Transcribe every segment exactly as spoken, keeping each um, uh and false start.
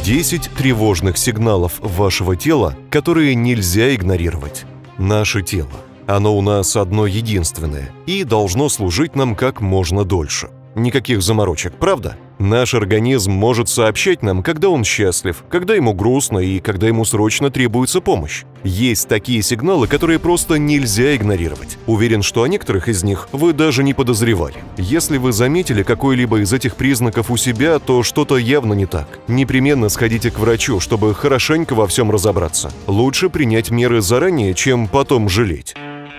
десять тревожных сигналов вашего тела, которые нельзя игнорировать. Наше тело. Оно у нас одно единственное и должно служить нам как можно дольше. Никаких заморочек, правда? Наш организм может сообщать нам, когда он счастлив, когда ему грустно и когда ему срочно требуется помощь. Есть такие сигналы, которые просто нельзя игнорировать. Уверен, что о некоторых из них вы даже не подозревали. Если вы заметили какой-либо из этих признаков у себя, то что-то явно не так. Непременно сходите к врачу, чтобы хорошенько во всем разобраться. Лучше принять меры заранее, чем потом жалеть.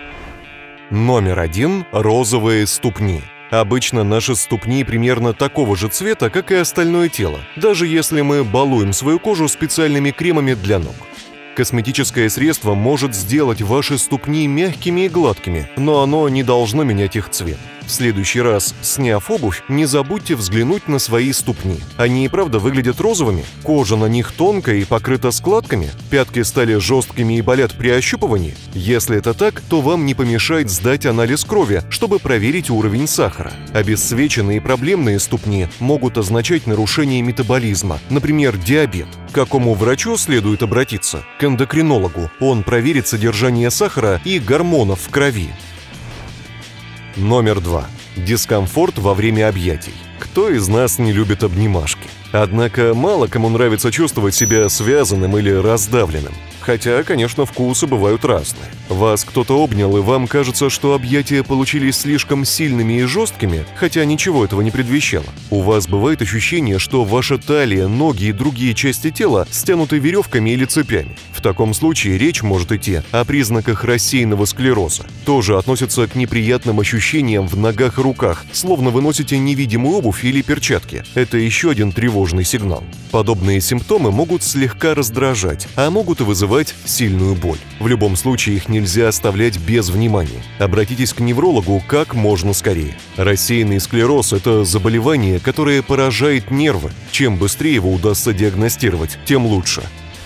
Номер один – розовые ступни. Обычно наши ступни примерно такого же цвета, как и остальное тело, даже если мы балуем свою кожу специальными кремами для ног. Косметическое средство может сделать ваши ступни мягкими и гладкими, но оно не должно менять их цвет. В следующий раз, сняв обувь, не забудьте взглянуть на свои ступни. Они и правда выглядят розовыми? Кожа на них тонкая и покрыта складками? Пятки стали жесткими и болят при ощупывании? Если это так, то вам не помешает сдать анализ крови, чтобы проверить уровень сахара. Обесцвеченные и проблемные ступни могут означать нарушение метаболизма, например, диабет. К какому врачу следует обратиться? К эндокринологу. Он проверит содержание сахара и гормонов в крови. Номер два. Дискомфорт во время объятий. Кто из нас не любит обнимашки? Однако мало кому нравится чувствовать себя связанным или раздавленным. Хотя, конечно, вкусы бывают разные. Вас кто-то обнял, и вам кажется, что объятия получились слишком сильными и жесткими, хотя ничего этого не предвещало. У вас бывает ощущение, что ваша талия, ноги и другие части тела стянуты веревками или цепями. В таком случае речь может идти о признаках рассеянного склероза. Тоже относится к неприятным ощущениям в ногах и руках, словно вы носите невидимую обувь или перчатки. Это еще один тревожный сигнал. Подобные симптомы могут слегка раздражать, а могут и вызывать сильную боль. В любом случае их нельзя оставлять без внимания. Обратитесь к неврологу как можно скорее. Рассеянный склероз – это заболевание, которое поражает нервы. Чем быстрее его удастся диагностировать, тем лучше.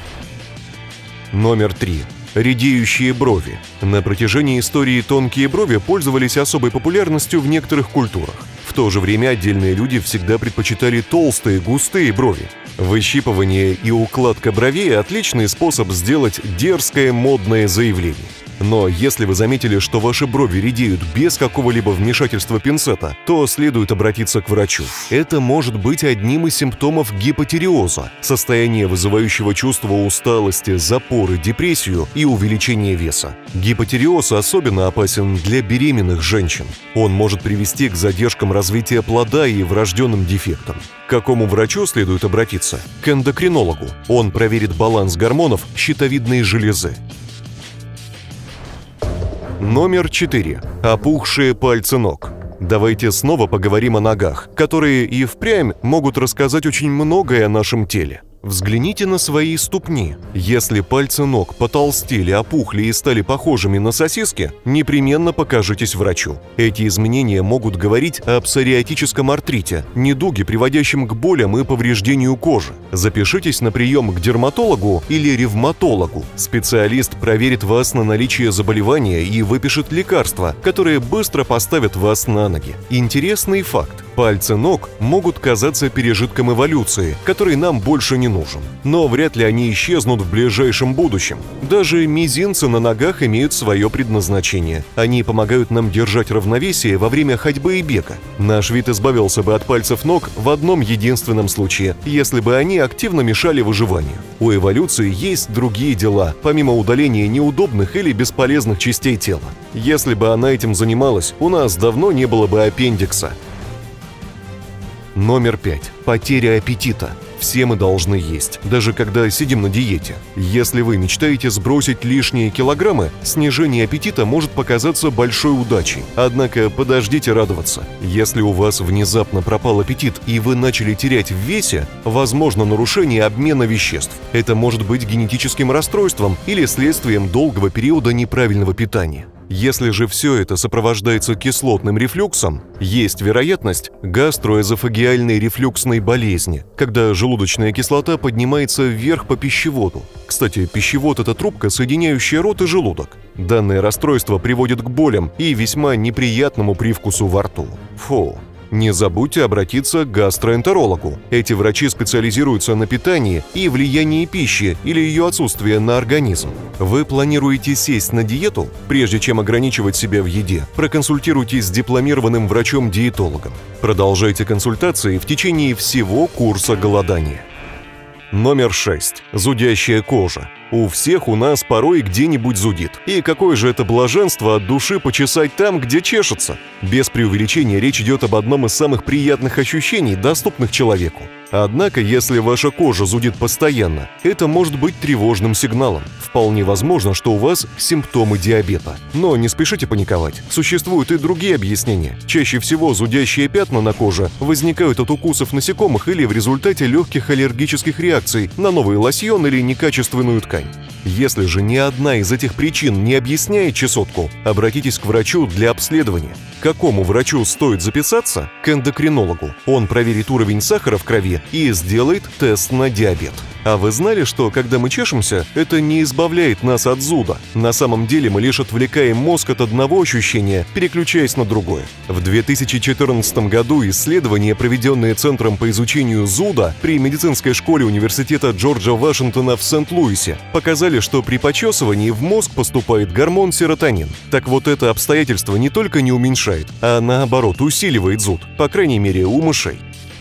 Номер три. Редеющие брови. На протяжении истории тонкие брови пользовались особой популярностью в некоторых культурах. В то же время отдельные люди всегда предпочитали толстые, густые брови. Выщипывание и укладка бровей – отличный способ сделать дерзкое модное заявление. Но если вы заметили, что ваши брови редеют без какого-либо вмешательства пинцета, то следует обратиться к врачу. Это может быть одним из симптомов гипотиреоза – состояния, вызывающего чувство усталости, запоры, депрессию и увеличение веса. Гипотиреоз особенно опасен для беременных женщин. Он может привести к задержкам развития плода и врожденным дефектам. К какому врачу следует обратиться? К эндокринологу. Он проверит баланс гормонов щитовидной железы. Номер четыре. Опухшие пальцы ног. Давайте снова поговорим о ногах, которые и впрямь могут рассказать очень многое о нашем теле. Взгляните на свои ступни. Если пальцы ног потолстели, опухли и стали похожими на сосиски, непременно покажитесь врачу. Эти изменения могут говорить о псориатическом артрите, недуге, приводящем к болям и повреждению кожи. Запишитесь на прием к дерматологу или ревматологу. Специалист проверит вас на наличие заболевания и выпишет лекарства, которые быстро поставят вас на ноги. Интересный факт. Пальцы ног могут казаться пережитком эволюции, который нам больше не нужен. Но вряд ли они исчезнут в ближайшем будущем. Даже мизинцы на ногах имеют свое предназначение. Они помогают нам держать равновесие во время ходьбы и бега. Наш вид избавился бы от пальцев ног в одном единственном случае, если бы они активно мешали выживанию. У эволюции есть другие дела, помимо удаления неудобных или бесполезных частей тела. Если бы она этим занималась, у нас давно не было бы аппендикса. Номер пять. Потеря аппетита. Все мы должны есть, даже когда сидим на диете. Если вы мечтаете сбросить лишние килограммы, снижение аппетита может показаться большой удачей. Однако подождите радоваться. Если у вас внезапно пропал аппетит и вы начали терять в весе, возможно нарушение обмена веществ. Это может быть генетическим расстройством или следствием долгого периода неправильного питания. Если же все это сопровождается кислотным рефлюксом, есть вероятность гастроэзофагиальной рефлюксной болезни, когда желудочная кислота поднимается вверх по пищеводу. Кстати, пищевод – это трубка, соединяющая рот и желудок. Данное расстройство приводит к болям и весьма неприятному привкусу во рту. Фу. Не забудьте обратиться к гастроэнтерологу. Эти врачи специализируются на питании и влиянии пищи или ее отсутствия на организм. Вы планируете сесть на диету? Прежде чем ограничивать себя в еде, проконсультируйтесь с дипломированным врачом-диетологом. Продолжайте консультации в течение всего курса голодания. Номер шесть. Зудящая кожа. У всех у нас порой где-нибудь зудит. И какое же это блаженство от души почесать там, где чешется. Без преувеличения речь идет об одном из самых приятных ощущений, доступных человеку. Однако, если ваша кожа зудит постоянно, это может быть тревожным сигналом. Вполне возможно, что у вас симптомы диабета. Но не спешите паниковать. Существуют и другие объяснения. Чаще всего зудящие пятна на коже возникают от укусов насекомых или в результате легких аллергических реакций на новый лосьон или некачественную ткань. Если же ни одна из этих причин не объясняет чесотку, обратитесь к врачу для обследования. К какому врачу стоит записаться? К эндокринологу. Он проверит уровень сахара в крови и сделает тест на диабет. А вы знали, что когда мы чешемся, это не избавляет нас от зуда? На самом деле мы лишь отвлекаем мозг от одного ощущения, переключаясь на другое. В две тысячи четырнадцатом году исследования, проведенные Центром по изучению зуда при медицинской школе университета Джорджа Вашингтона в Сент-Луисе, показали, что при почесывании в мозг поступает гормон серотонин. Так вот, это обстоятельство не только не уменьшает, а наоборот усиливает зуд, по крайней мере у мышей.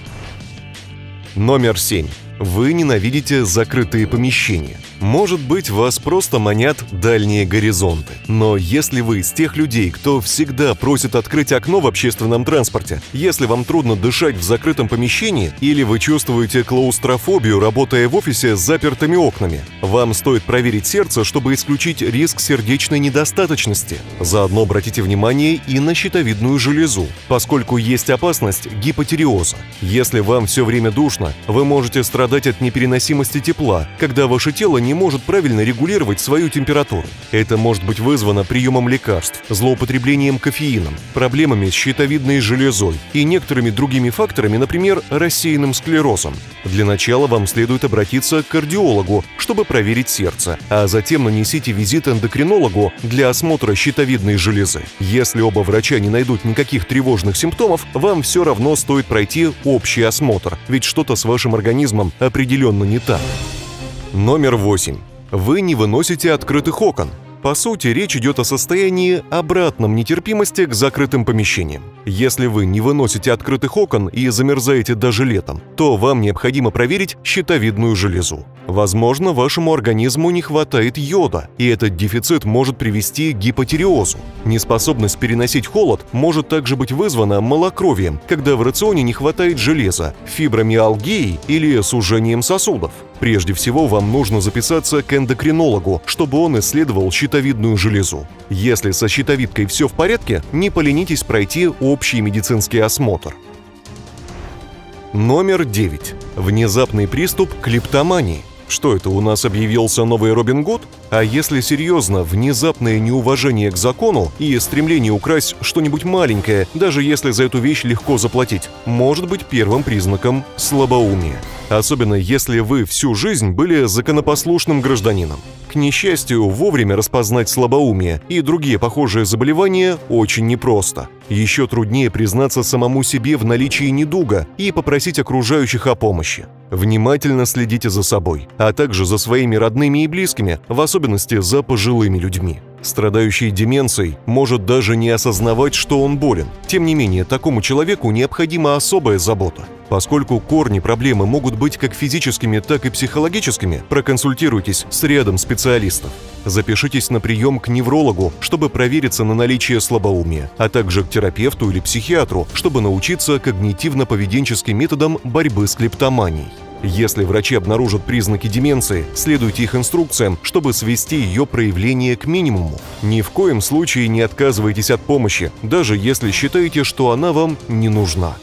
Номер семь. Вы ненавидите закрытые помещения. Может быть, вас просто манят дальние горизонты. Но если вы из тех людей, кто всегда просит открыть окно в общественном транспорте, если вам трудно дышать в закрытом помещении, или вы чувствуете клаустрофобию, работая в офисе с запертыми окнами, вам стоит проверить сердце, чтобы исключить риск сердечной недостаточности. Заодно обратите внимание и на щитовидную железу, поскольку есть опасность гипотиреоза. Если вам все время душно, вы можете страдать от непереносимости тепла, когда ваше тело не может правильно регулировать свою температуру. Это может быть вызвано приемом лекарств, злоупотреблением кофеином, проблемами с щитовидной железой и некоторыми другими факторами, например, рассеянным склерозом. Для начала вам следует обратиться к кардиологу, чтобы проверить сердце, а затем нанесите визит эндокринологу для осмотра щитовидной железы. Если оба врача не найдут никаких тревожных симптомов, вам все равно стоит пройти общий осмотр, ведь что-то с вашим организмом определенно не так. Номер восемь. Вы не выносите открытых окон. По сути, речь идет о состоянии обратном нетерпимости к закрытым помещениям. Если вы не выносите открытых окон и замерзаете даже летом, то вам необходимо проверить щитовидную железу. Возможно, вашему организму не хватает йода, и этот дефицит может привести к гипотиреозу. Неспособность переносить холод может также быть вызвана малокровием, когда в рационе не хватает железа, фибромиалгией или сужением сосудов. Прежде всего, вам нужно записаться к эндокринологу, чтобы он исследовал щитовидную железу. Если со щитовидкой все в порядке, не поленитесь пройти общий медицинский осмотр. Номер девять. Внезапный приступ клептомании. Что это, у нас объявился новый Робин Гуд? А если серьезно, внезапное неуважение к закону и стремление украсть что-нибудь маленькое, даже если за эту вещь легко заплатить, может быть первым признаком слабоумия. Особенно если вы всю жизнь были законопослушным гражданином. К несчастью, вовремя распознать слабоумие и другие похожие заболевания очень непросто. Еще труднее признаться самому себе в наличии недуга и попросить окружающих о помощи. Внимательно следите за собой, а также за своими родными и близкими, в особенности за пожилыми людьми. Страдающий деменцией может даже не осознавать, что он болен. Тем не менее, такому человеку необходима особая забота. Поскольку корни проблемы могут быть как физическими, так и психологическими, проконсультируйтесь с рядом специалистов. Запишитесь на прием к неврологу, чтобы провериться на наличие слабоумия, а также к терапевту или психиатру, чтобы научиться когнитивно-поведенческим методам борьбы с клептоманией. Если врачи обнаружат признаки деменции, следуйте их инструкциям, чтобы свести ее проявление к минимуму. Ни в коем случае не отказывайтесь от помощи, даже если считаете, что она вам не нужна.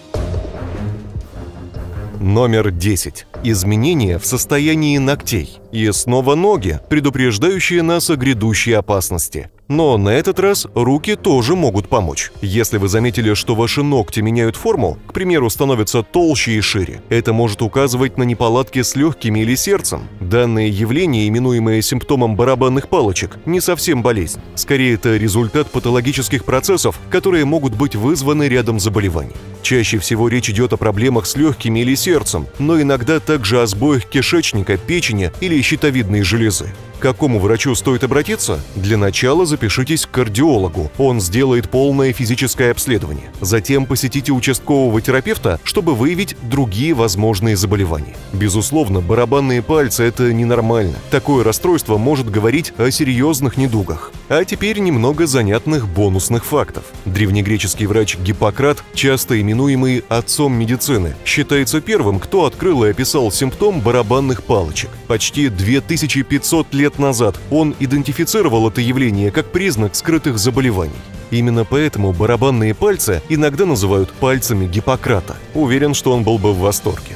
Номер десять. Изменения в состоянии ногтей. И снова ноги, предупреждающие нас о грядущей опасности. Но на этот раз руки тоже могут помочь. Если вы заметили, что ваши ногти меняют форму, к примеру, становятся толще и шире, это может указывать на неполадки с легкими или сердцем. Данное явление, именуемое симптомом барабанных палочек, не совсем болезнь. Скорее, это результат патологических процессов, которые могут быть вызваны рядом заболеваний. Чаще всего речь идет о проблемах с легкими или сердцем, но иногда также о сбоях кишечника, печени или щитовидной железы. К какому врачу стоит обратиться? Для начала запишитесь к кардиологу, он сделает полное физическое обследование. Затем посетите участкового терапевта, чтобы выявить другие возможные заболевания. Безусловно, барабанные пальцы – это ненормально. Такое расстройство может говорить о серьезных недугах. А теперь немного занятных бонусных фактов. Древнегреческий врач Гиппократ, часто именуемый отцом медицины, считается первым, кто открыл и описал симптом барабанных палочек. Почти две тысячи пятьсот лет назад он идентифицировал это явление как признак скрытых заболеваний. Именно поэтому барабанные пальцы иногда называют пальцами Гиппократа. Уверен, что он был бы в восторге.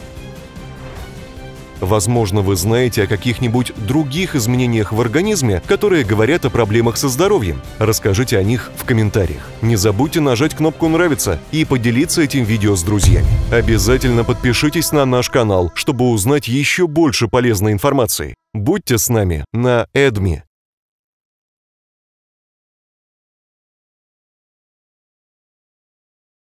Возможно, вы знаете о каких-нибудь других изменениях в организме, которые говорят о проблемах со здоровьем. Расскажите о них в комментариях. Не забудьте нажать кнопку «Нравится» и поделиться этим видео с друзьями. Обязательно подпишитесь на наш канал, чтобы узнать еще больше полезной информации. Будьте с нами на Эдми.